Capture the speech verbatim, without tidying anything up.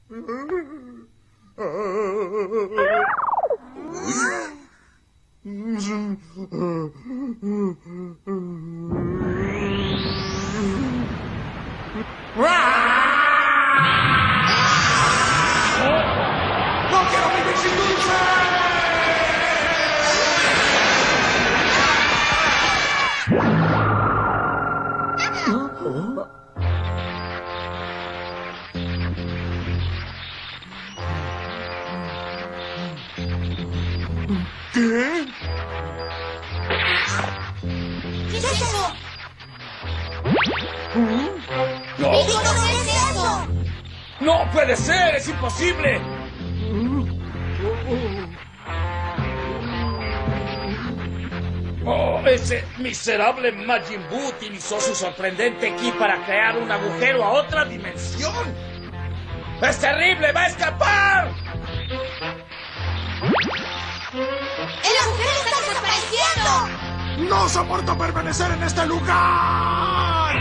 ¡No quiero vivir sin dulce! ¿Qué? ¿Qué es eso? ¡No! ¿Qué es eso? ¡No puede ser! ¡Es imposible! Oh, ese miserable Majin Buu utilizó su sorprendente ki para crear un agujero a otra dimensión. ¡Es terrible! ¡Va a escapar! ¡El agujero está desapareciendo! ¡No soporto permanecer en este lugar!